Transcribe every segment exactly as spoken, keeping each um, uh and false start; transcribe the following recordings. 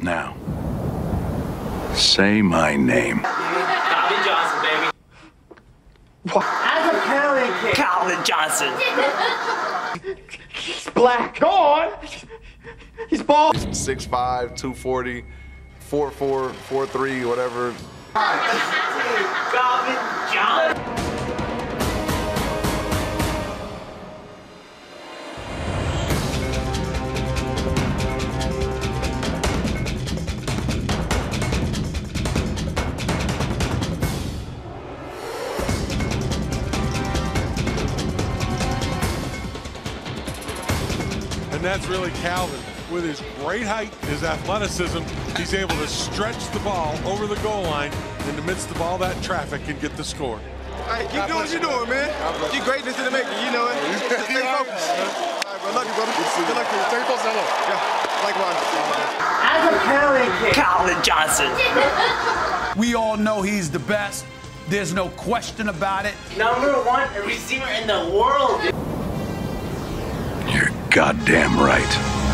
Now, say my name. Calvin Johnson, baby. What? As a penalty kick. Calvin Johnson. He's black. Go on. He's bald. six five, two forty, four four, four three, whatever. Calvin Johnson. And that's really Calvin. With his great height, his athleticism, he's able to stretch the ball over the goal line in the midst of all that traffic and get the score. Hey, keep doing what you're doing, man. You're greatness in the making, you know it. Stay focused. All right, bro. Love you, brother. Good luck to you. Stay focused. Hello. Yeah, likewise. As a penalty kick. Calvin Johnson. We all know he's the best. There's no question about it. Number one receiver in the world. You're goddamn right.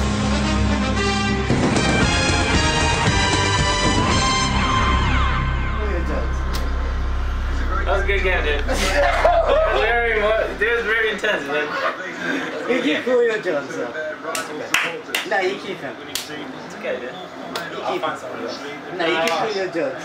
That was a good game, dude. very, it was very intense, man. You keep Julio Jones, though. No, you keep him. It's okay, dude. You keep him. No, you keep Julio Jones.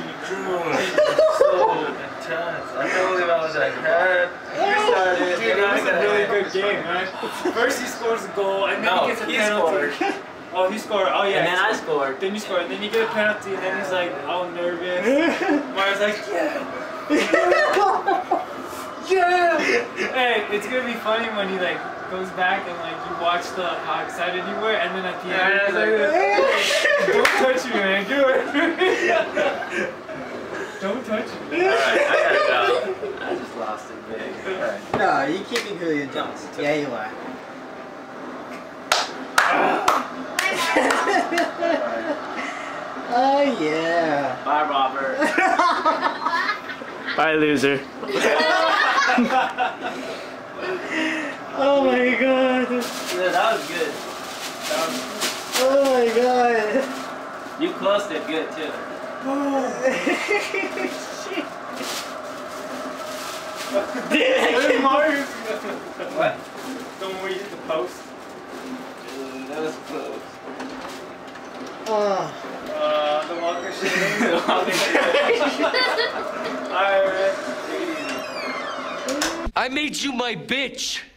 So intense. I told him I was like, hey, you started. Dude, it was a really good game, man. First he scores a goal, and then No, he gets a he penalty. scored. Oh, he scored. Oh, yeah. And then I scored. Then you scored. And then you get a penalty, and then he's like all nervous. Mario's like, yeah. Yeah. Hey, it's gonna be funny when he like goes back and like you watch the how excited you were, and then at the end, he's like, don't touch me, man. Do it. Don't touch me. Alright, I gotta go. I just lost it big. Alright. No, you keeping Julio Jones. Yeah, you are. Oh, yeah. Bye, Robert. Bye, loser. Oh, my God. Yeah, that was good. That was... Oh, my God. You closed it good, too. Shit. What? Don't worry, you hit the post. Dude, that was close. Oh. Uh, the Walker shit. The Walker shit. Alright, I made you my bitch.